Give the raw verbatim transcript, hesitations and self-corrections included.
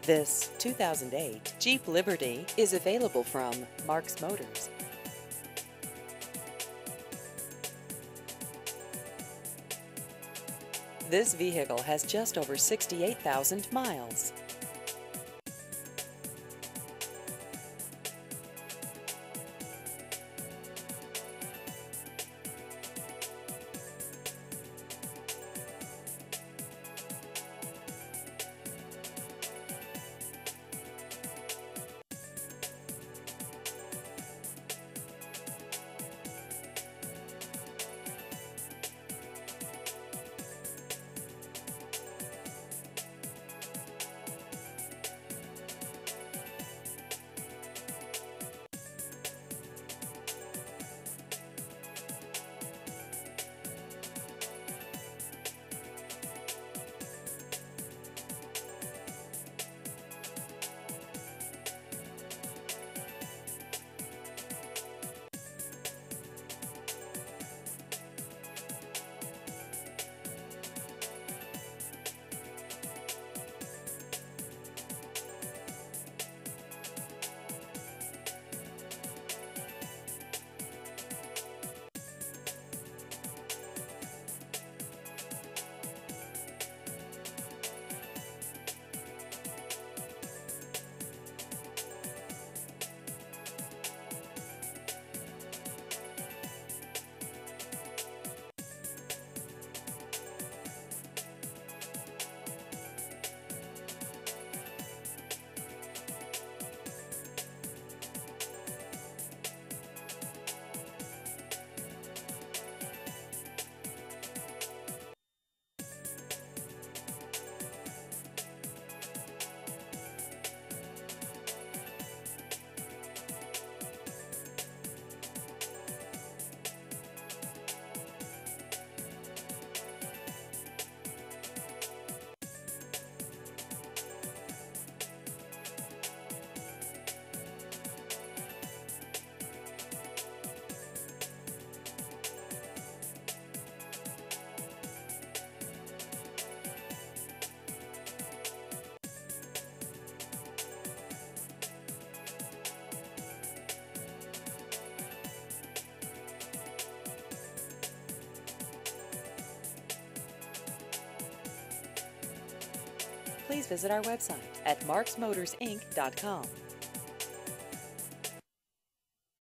This two thousand eight Jeep Liberty is available from Marks Motors. This vehicle has just over sixty-eight thousand miles. Please visit our website at marks motors inc dot com.